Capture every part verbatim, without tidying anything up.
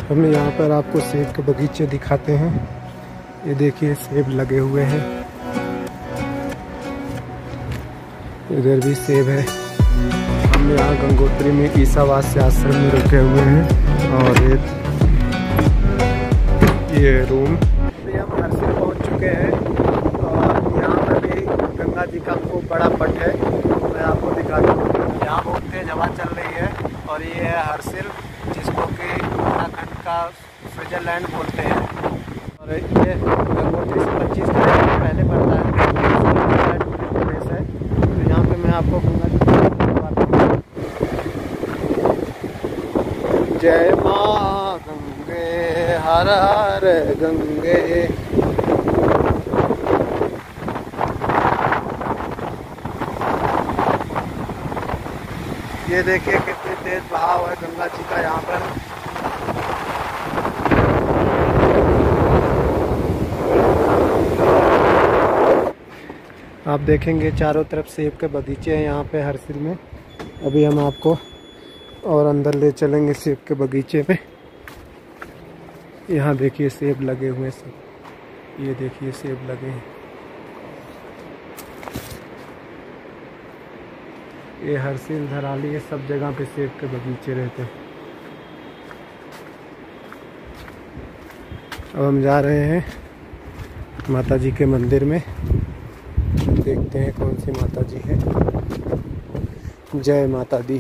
हम यहाँ पर आपको सेब के बगीचे दिखाते हैं। ये देखिए सेब लगे हुए हैं, इधर भी सेब है। हम यहाँ गंगोत्री में ईसावास्य आश्रम में रुके हुए हैं और ये ये रूम भी हम हरसिल पहुँच चुके हैं और यहाँ पर भी गंगा जी का खूब बड़ा पट है। मैं आपको दिखाता हूँ। यहाँ बहुत तेज हवा चल रही है और ये है हरसिल, जिसको कि उत्तराखंड का स्विट्जरलैंड बोलते हैं। और ये गंगोत्री से पच्चीस किलोमीटर पहले पड़ता है, प्रदेश है। तो यहाँ पे मैं आपको गंगा जी दिखाता हूँ। जय माँ गंगे हर हर गंगे। ये देखिए कितनी तेज बहाव है गंगा जी का यहाँ पर। आप देखेंगे चारों तरफ सेब के बगीचे हैं यहाँ पे हरसिल में। अभी हम आपको और अंदर ले चलेंगे सेब के बगीचे में। यहाँ देखिए सेब लगे हुए हैं सब। ये देखिए सेब लगे हैं। ये हरसिल, धराली, ये सब जगह पे सेब के बगीचे रहते हैं। अब हम जा रहे हैं माता जी के मंदिर में, देखते हैं कौन सी माता जी है। जय माता दी।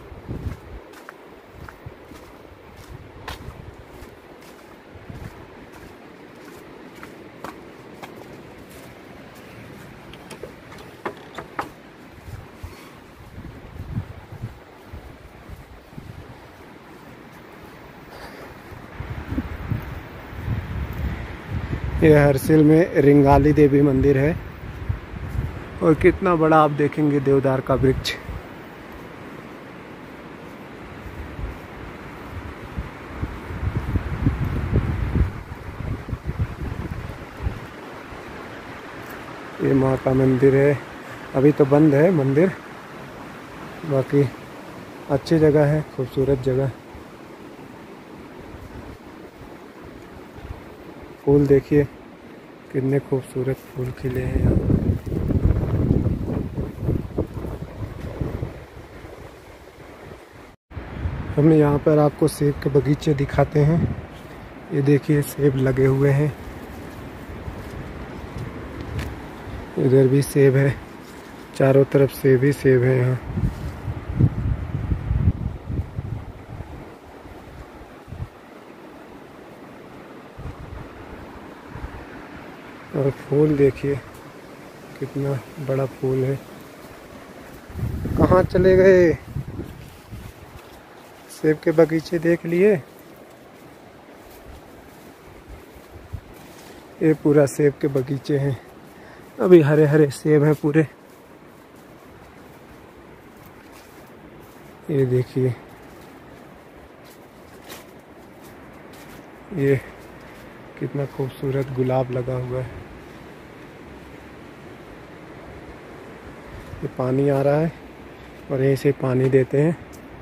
ये हरसिल में रिंगाली देवी मंदिर है और कितना बड़ा आप देखेंगे देवदार का वृक्ष। ये माँ का मंदिर है। अभी तो बंद है मंदिर, बाकी अच्छी जगह है, खूबसूरत जगह। फूल देखिए कितने खूबसूरत फूल खिले हैं यहाँ। हम यहाँ पर आपको सेब के बगीचे दिखाते हैं। ये देखिए सेब लगे हुए हैं, इधर भी सेब है, चारों तरफ सेब ही सेब है यहाँ। और फूल देखिए कितना बड़ा फूल है। कहाँ चले गए? सेब के बगीचे देख लिए? ये पूरा सेब के बगीचे हैं। अभी हरे हरे सेब हैं पूरे। ये देखिए, ये कितना खूबसूरत गुलाब लगा हुआ है। ये पानी आ रहा है और यहीं से पानी देते हैं।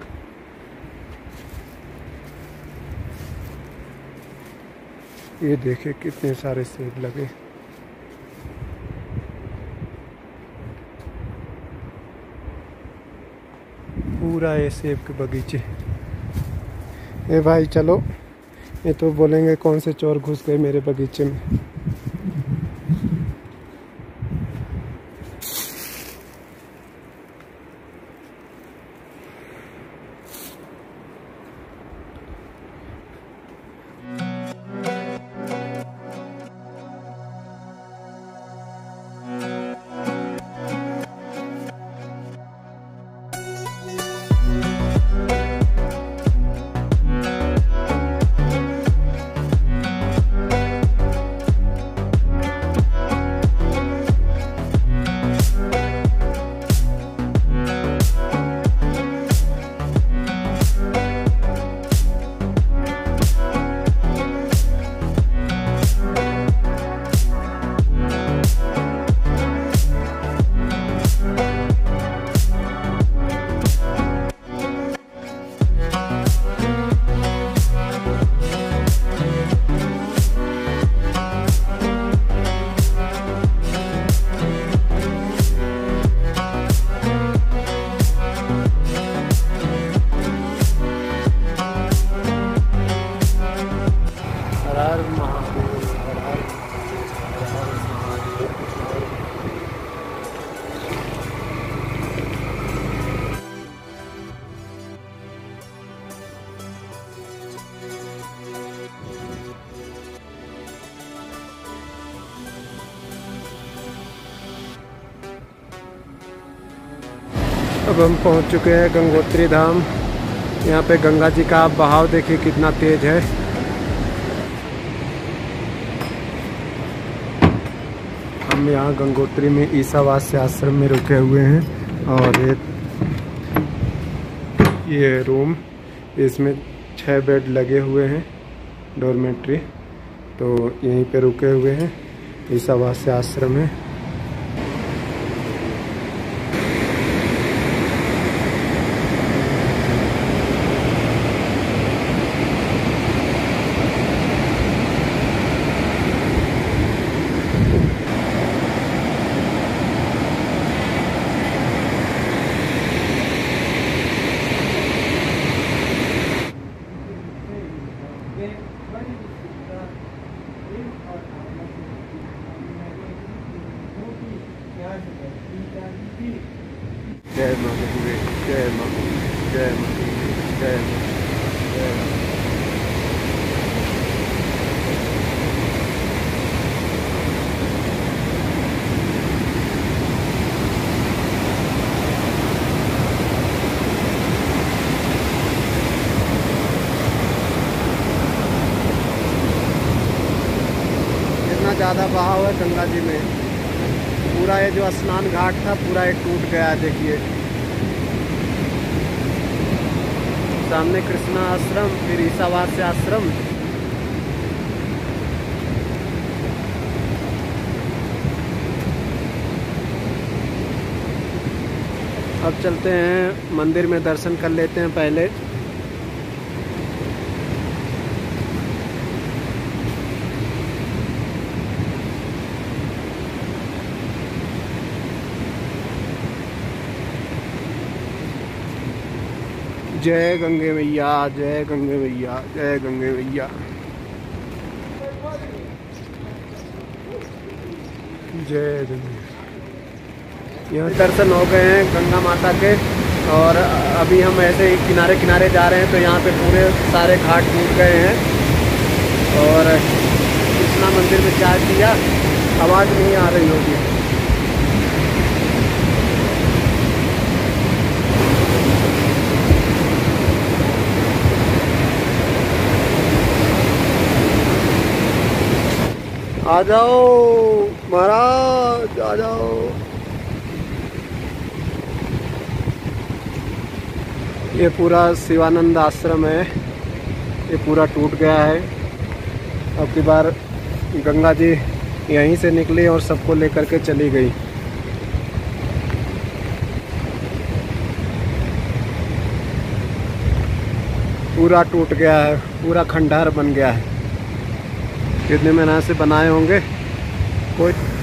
ये देखिए कितने सारे सेब लगे। पूरा ये सेब के बगीचे। ए भाई चलो, ये तो बोलेंगे कौन से चोर घुस गए मेरे बगीचे में। अब हम पहुंच चुके हैं गंगोत्री धाम। यहाँ पे गंगा जी का बहाव देखिए कितना तेज है। हम यहाँ गंगोत्री में ईसावास्य आश्रम में रुके हुए हैं और ये ये रूम, इसमें छः बेड लगे हुए हैं, डॉर्मेट्री। तो यहीं पे रुके हुए हैं, ईसावास्य आश्रम है। जय महादेव, जय महादेव, जय महादेव, जय महादेव। इतना ज़्यादा बहाव है गंगा जी में, पूरा ये जो स्नान घाट था पूरा ये टूट गया है। देखिए सामने कृष्णा आश्रम, फिर ईसावास्य आश्रम। अब चलते हैं मंदिर में, दर्शन कर लेते हैं पहले। जय गंगे मैया, जय गंगे मैया, जय गंगे मैया, जय गंगे। यहाँ दर्शन हो गए हैं गंगा माता के और अभी हम ऐसे ही किनारे किनारे जा रहे हैं। तो यहाँ पे पूरे सारे घाट टूट गए हैं और कृष्णा मंदिर में चाय पिया, आवाज़ नहीं आ रही होगी। आ जाओ महाराज, आ जाओ। ये पूरा शिवानंद आश्रम है, ये पूरा टूट गया है। अब की बार गंगा जी यहीं से निकली और सबको लेकर के चली गई। पूरा टूट गया है, पूरा खंडहर बन गया है। कितने मेहनत से बनाए होंगे कोई